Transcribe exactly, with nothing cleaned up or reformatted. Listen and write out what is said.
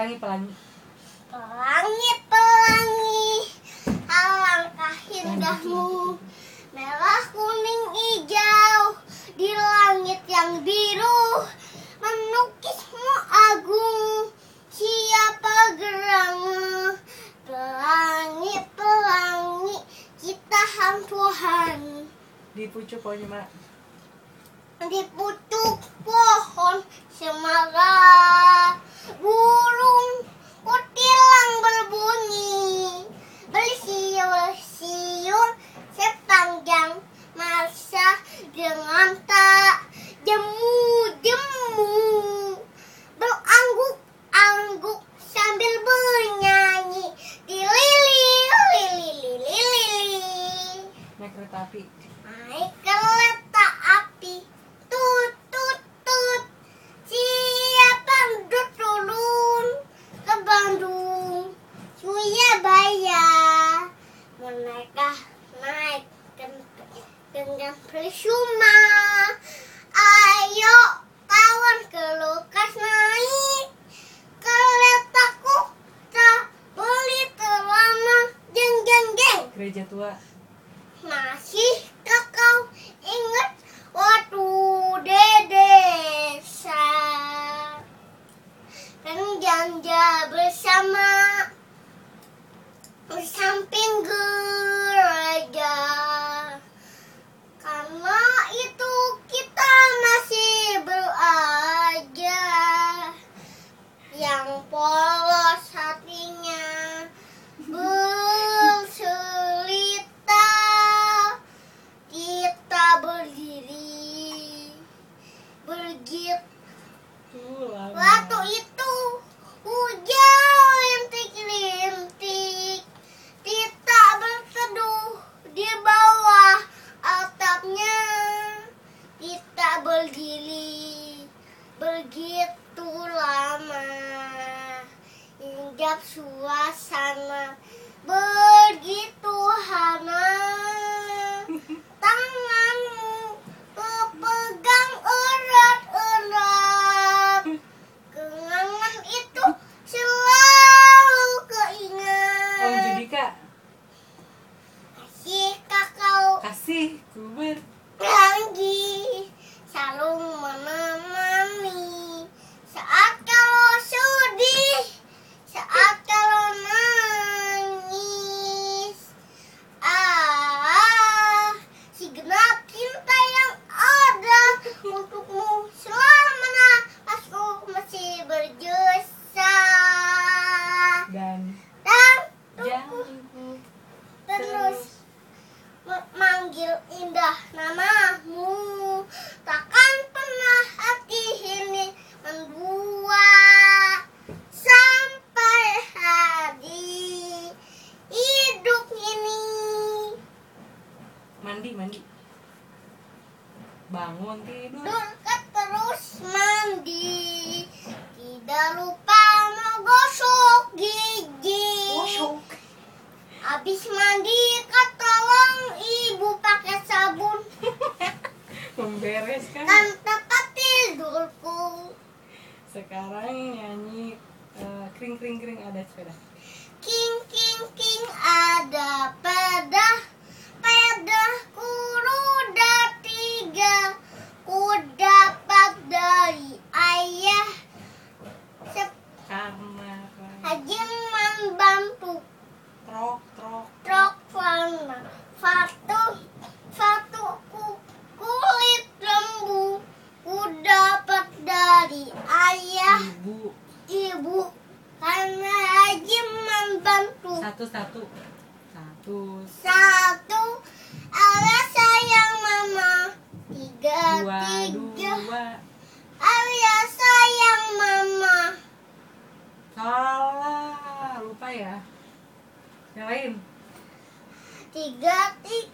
Pelangi, pelangi. Pelangi, pelangi, alangkah indahmu, merah, kuning, hijau, di langit yang biru, menukismu agung, siapa gerangan. Pelangi, pelangi, ciptaan Tuhan. Di pucuk pohonnya, Mak. Di pucuk pohon cemara, burung kutilang berbunyi, bersiul-siul sepanjang masa dengan tak jemu-jemu, berangguk-angguk sambil bernyanyi, dilili-lili-lili. Naik kereta api. Naik kereta api, tut tut tut, siapa duduk turun ke Bandung, Surabaya, mereka naik dengan percuma. Ayo kawan kelukas naik keretaku, tak beli terlama, jeng jeng jeng. Gereja tua. Masihkah kau ingat waktu di desa, berjanja bersama samping gereja? Karena itu kita masih belajar, yang polos hatinya berselita, kita berdiri begitu. Waktu itu hujan rintik-rintik, kita berteduh di bawah atapnya, kita berdiri begitu lama, hingga suasana begitu hangat. Tanganmu kepegang erat-erat, kenangan itu selalu keingat. Om Judika. Masihkah kau Kasih kuber. lagi selalu menemani saat kalau sedih, saat kalau nangis. Ah, si genap cinta yang ada untukmu selama nafasku masih berjasa, Dan dan jangan terus memanggil indah namamu. Takkan pernah hati ini membuat sampai hari hidup ini. mandi, mandi. Bangun tidur. Durkat terus mandi, tidak lupa menggosok gigi. Gosok. Habis mandi kau tolong ibu pakai sabun, Membereskan. dan tempat tidurku. Sekarang nyanyi eh, kring kring kring ada sepeda. King king king ada peda, pedaku roda tiga, ku dapat dari ayah. Kamar. Hajiman bantu Trok trok. trok warna satu satu ku, kulit lembu, ku dapat dari ayah Ibu. ibu, karena hajiman bantu. Satu satu. Satu. Satu, ayah sayang mama. Tiga, Dua tiga, dua. ayah sayang mama. Salah. Lupa ya. Yang lain. Tiga, tiga.